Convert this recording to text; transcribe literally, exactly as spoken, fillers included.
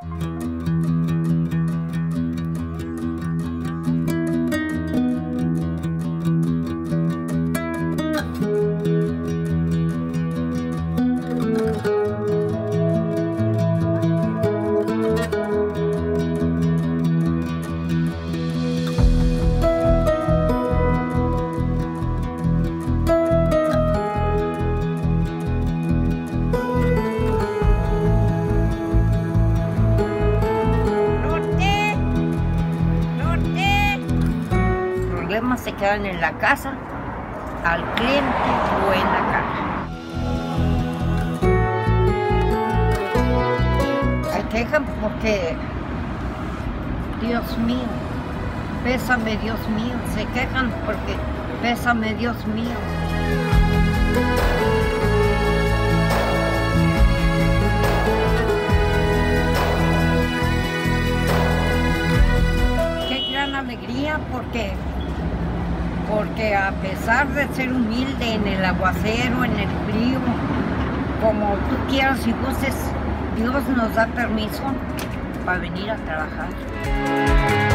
Se quedan en la casa, al cliente o en la caja. Se quejan porque, Dios mío, pésame Dios mío, se quejan porque, pésame Dios mío. Qué gran alegría porque porque a pesar de ser humilde en el aguacero, en el frío, como tú quieras y gustes, Dios nos da permiso para venir a trabajar.